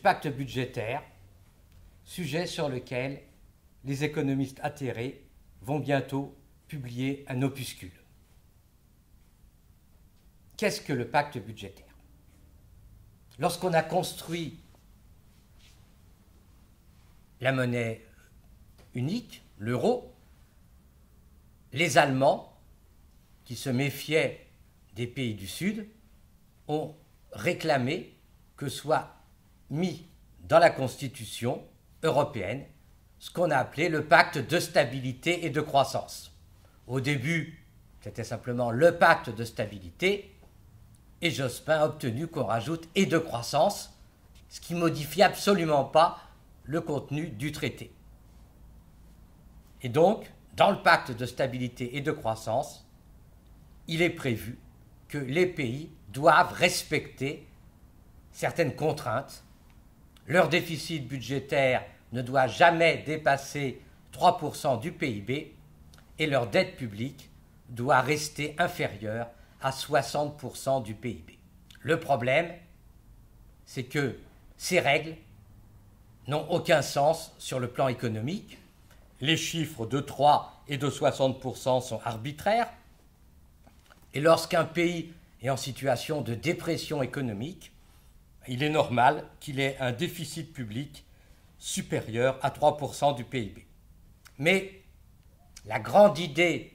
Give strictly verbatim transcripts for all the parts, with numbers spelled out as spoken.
pacte budgétaire, sujet sur lequel les économistes atterrés vont bientôt publier un opuscule. Qu'est-ce que le pacte budgétaire? Lorsqu'on a construit la monnaie unique, l'euro, les Allemands, qui se méfiaient des pays du Sud, ont réclamé que soit mis dans la Constitution européenne ce qu'on a appelé le pacte de stabilité et de croissance. Au début, c'était simplement le pacte de stabilité, et Jospin a obtenu qu'on rajoute « et de croissance », ce qui ne modifie absolument pas le contenu du traité. Et donc, dans le pacte de stabilité et de croissance, il est prévu que les pays doivent respecter certaines contraintes. Leur déficit budgétaire ne doit jamais dépasser trois pour cent du P I B et leur dette publique doit rester inférieure à soixante pour cent du P I B. Le problème, c'est que ces règles n'ont aucun sens sur le plan économique. Les chiffres de trois et de soixante pour cent sont arbitraires. Et lorsqu'un pays est en situation de dépression économique, il est normal qu'il ait un déficit public supérieur à trois pour cent du P I B. Mais la grande idée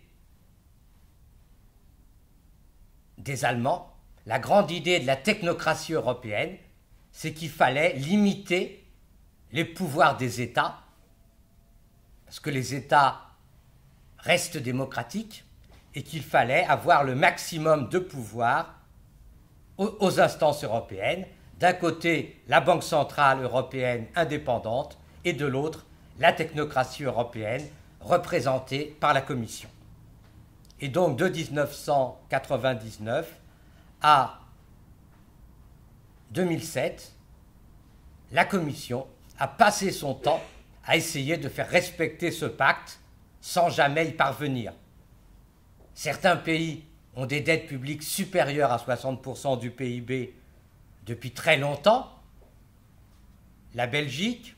des Allemands, la grande idée de la technocratie européenne, c'est qu'il fallait limiter les pouvoirs des États, parce que les États restent démocratiques, et qu'il fallait avoir le maximum de pouvoir aux, aux instances européennes. D'un côté, la Banque centrale européenne indépendante, et de l'autre, la technocratie européenne représentée par la Commission. Et donc, de mille neuf cent quatre-vingt-dix-neuf à deux mille sept, la Commission a passé son temps à essayer de faire respecter ce pacte sans jamais y parvenir. Certains pays ont des dettes publiques supérieures à soixante pour cent du P I B depuis très longtemps. La Belgique,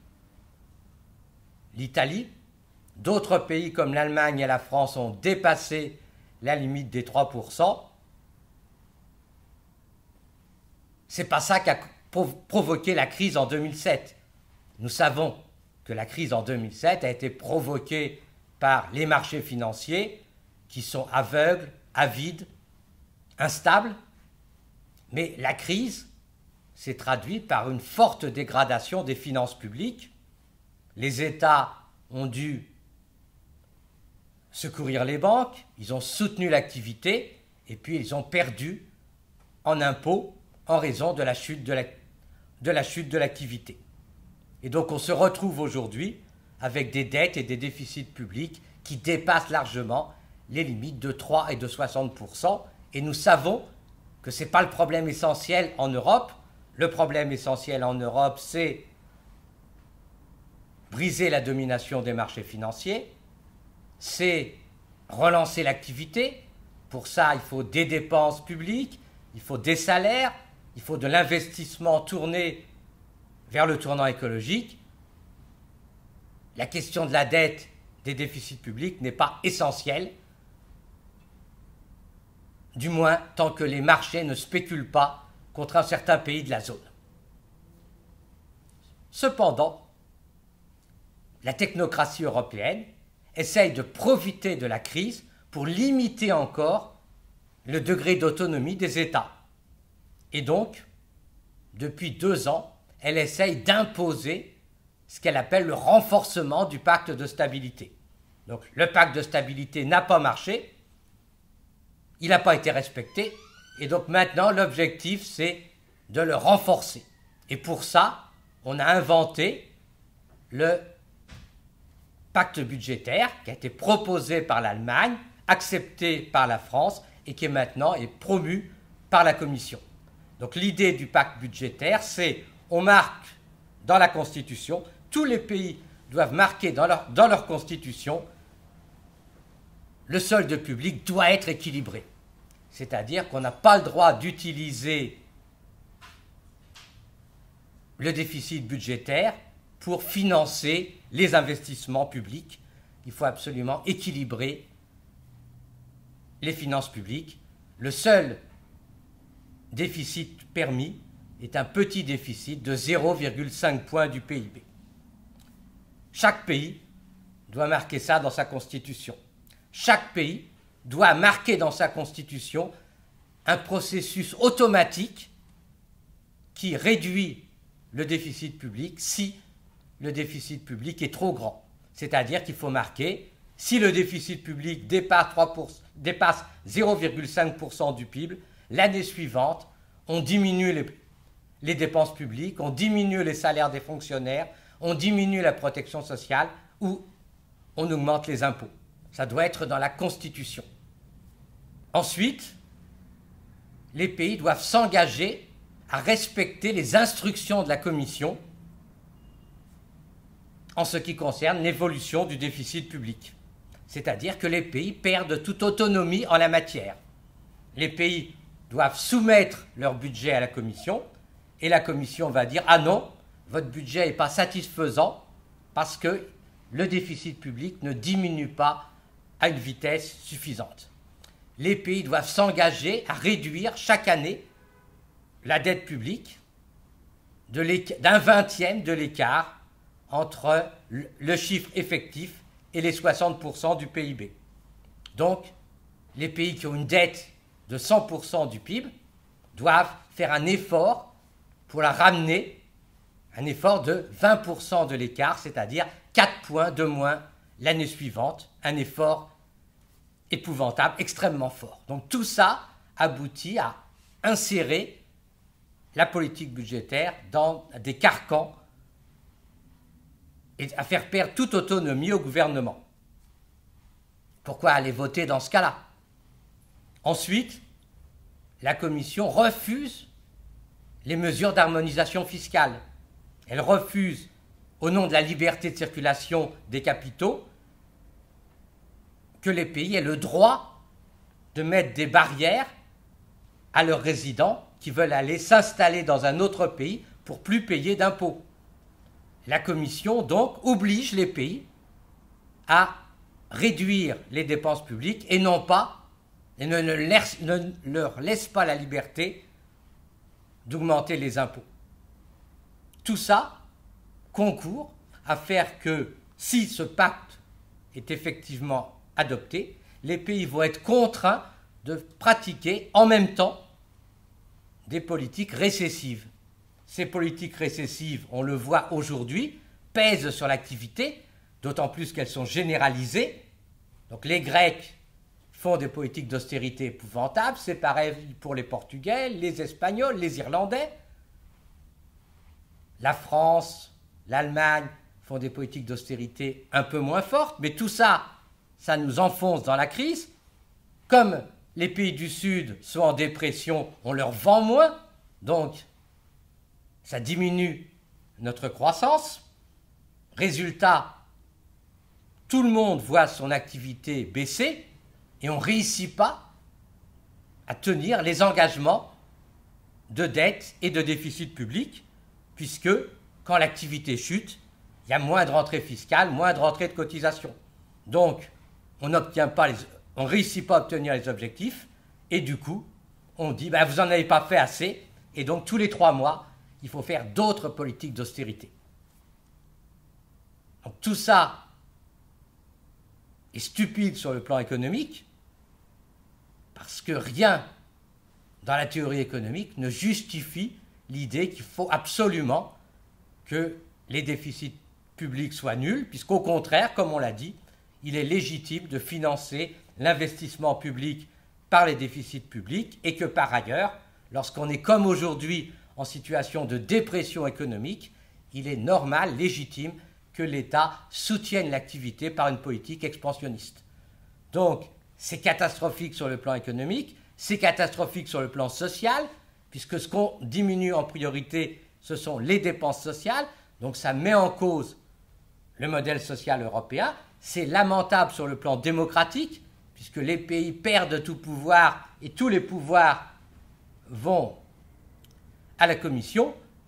l'Italie, d'autres pays comme l'Allemagne et la France ont dépassé la limite des trois pour cent. C'est pas ça qui a provoqué la crise en deux mille sept. Nous savons que la crise en deux mille sept a été provoquée par les marchés financiers qui sont aveugles, avides, instables. Mais la crise s'est traduite par une forte dégradation des finances publiques. Les États ont dû secourir les banques, ils ont soutenu l'activité et puis ils ont perdu en impôts en raison de la chute de, la, de la chute de l'activité. Et donc on se retrouve aujourd'hui avec des dettes et des déficits publics qui dépassent largement les limites de trois et de soixante pour cent. Et nous savons que ce n'est pas le problème essentiel en Europe. Le problème essentiel en Europe, c'est briser la domination des marchés financiers, c'est relancer l'activité. Pour ça, il faut des dépenses publiques, il faut des salaires, il faut de l'investissement tourné vers le tournant écologique. La question de la dette, des déficits publics n'est pas essentielle, du moins tant que les marchés ne spéculent pas contre un certain pays de la zone. Cependant, la technocratie européenne essaye de profiter de la crise pour limiter encore le degré d'autonomie des États. Et donc, depuis deux ans, elle essaye d'imposer ce qu'elle appelle le renforcement du pacte de stabilité. Donc, le pacte de stabilité n'a pas marché, il n'a pas été respecté, et donc maintenant, l'objectif, c'est de le renforcer. Et pour ça, on a inventé le pacte budgétaire qui a été proposé par l'Allemagne, accepté par la France et qui est maintenant est promu par la Commission. Donc l'idée du pacte budgétaire, c'est on marque dans la Constitution, tous les pays doivent marquer dans leur, dans leur Constitution, le solde public doit être équilibré. C'est-à-dire qu'on n'a pas le droit d'utiliser le déficit budgétaire pour financer les investissements publics. Il faut absolument équilibrer les finances publiques. Le seul déficit permis est un petit déficit de zéro virgule cinq points du P I B. Chaque pays doit marquer ça dans sa constitution. Chaque pays doit marquer dans sa constitution un processus automatique qui réduit le déficit public si le déficit public est trop grand. C'est-à-dire qu'il faut marquer, si le déficit public dépasse, trois pour cent, dépasse zéro virgule cinq pour cent du P I B, l'année suivante, on diminue les, les dépenses publiques, on diminue les salaires des fonctionnaires, on diminue la protection sociale ou on augmente les impôts. Ça doit être dans la Constitution. Ensuite, les pays doivent s'engager à respecter les instructions de la Commission en ce qui concerne l'évolution du déficit public. C'est-à-dire que les pays perdent toute autonomie en la matière. Les pays doivent soumettre leur budget à la Commission et la Commission va dire « Ah non, votre budget n'est pas satisfaisant parce que le déficit public ne diminue pas à une vitesse suffisante. » Les pays doivent s'engager à réduire chaque année la dette publique d'un vingtième de l'écart entre le chiffre effectif et les soixante pour cent du P I B. Donc, les pays qui ont une dette de cent pour cent du P I B doivent faire un effort pour la ramener, un effort de vingt pour cent de l'écart, c'est-à-dire quatre points de moins l'année suivante, un effort épouvantable, extrêmement fort. Donc tout ça aboutit à insérer la politique budgétaire dans des carcans et à faire perdre toute autonomie au gouvernement. Pourquoi aller voter dans ce cas-là? Ensuite, la Commission refuse les mesures d'harmonisation fiscale. Elle refuse, au nom de la liberté de circulation des capitaux, que les pays aient le droit de mettre des barrières à leurs résidents qui veulent aller s'installer dans un autre pays pour plus payer d'impôts. La Commission, donc, oblige les pays à réduire les dépenses publiques et non pas, et ne, ne, laisse, ne leur laisse pas la liberté d'augmenter les impôts. Tout ça concourt à faire que, si ce pacte est effectivement adopté, les pays vont être contraints de pratiquer en même temps des politiques récessives. Ces politiques récessives, on le voit aujourd'hui, pèsent sur l'activité, d'autant plus qu'elles sont généralisées. Donc les Grecs font des politiques d'austérité épouvantables, c'est pareil pour les Portugais, les Espagnols, les Irlandais. La France, l'Allemagne font des politiques d'austérité un peu moins fortes, mais tout ça, ça nous enfonce dans la crise. Comme les pays du Sud sont en dépression, on leur vend moins, donc ça diminue notre croissance. Résultat, tout le monde voit son activité baisser et on ne réussit pas à tenir les engagements de dette et de déficit public, puisque quand l'activité chute, il y a moins de rentrées fiscales, moins de rentrées de cotisations. Donc, on n'obtient pas les, on ne réussit pas à obtenir les objectifs, et du coup, on dit ben, vous n'en avez pas fait assez, et donc tous les trois mois, il faut faire d'autres politiques d'austérité. Donc tout ça est stupide sur le plan économique, parce que rien dans la théorie économique ne justifie l'idée qu'il faut absolument que les déficits publics soient nuls, puisqu'au contraire, comme on l'a dit, il est légitime de financer l'investissement public par les déficits publics et que par ailleurs, lorsqu'on est comme aujourd'hui en situation de dépression économique, il est normal, légitime que l'État soutienne l'activité par une politique expansionniste. Donc, c'est catastrophique sur le plan économique, c'est catastrophique sur le plan social, puisque ce qu'on diminue en priorité, ce sont les dépenses sociales, donc ça met en cause le modèle social européen. C'est lamentable sur le plan démocratique, puisque les pays perdent tout pouvoir et tous les pouvoirs vont à la Commission,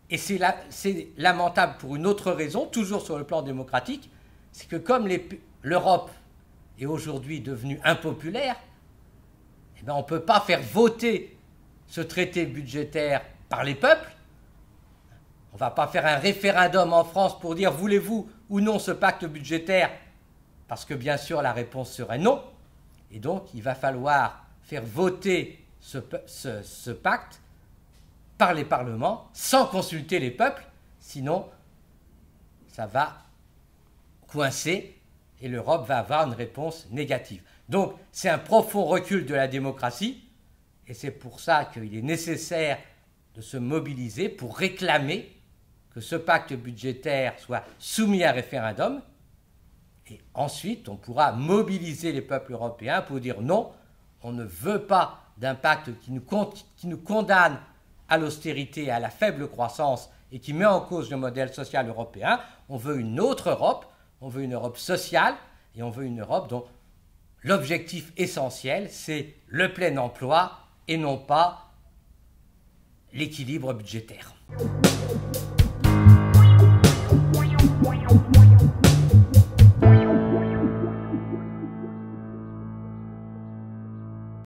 Et c'est la, c'est lamentable pour une autre raison, toujours sur le plan démocratique, c'est que comme les, l'Europe est aujourd'hui devenue impopulaire, eh bien on ne peut pas faire voter ce traité budgétaire par les peuples. On ne va pas faire un référendum en France pour dire voulez-vous ou non ce pacte budgétaire, parce que bien sûr la réponse serait non. Et donc il va falloir faire voter ce, ce, ce pacte par les parlements sans consulter les peuples, sinon ça va coincer et l'Europe va avoir une réponse négative. Donc c'est un profond recul de la démocratie et c'est pour ça qu'il est nécessaire de se mobiliser pour réclamer que ce pacte budgétaire soit soumis à référendum et ensuite on pourra mobiliser les peuples européens pour dire non, on ne veut pas d'un pacte qui nous, qui nous condamne à l'austérité et à la faible croissance et qui met en cause le modèle social européen. On veut une autre Europe, on veut une Europe sociale et on veut une Europe dont l'objectif essentiel, c'est le plein emploi et non pas l'équilibre budgétaire.